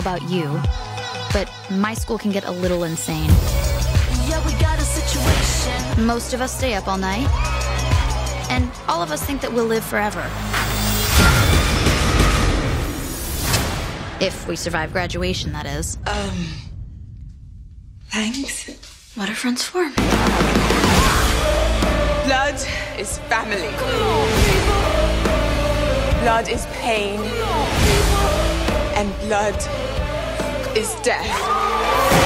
about you, but my school can get a little insane. Yeah, we got a situation. Most of us stay up all night, and all of us think that we'll live forever. If we survive graduation, that is. Thanks. What are friends for? Blood is family. Blood is pain. And blood is death.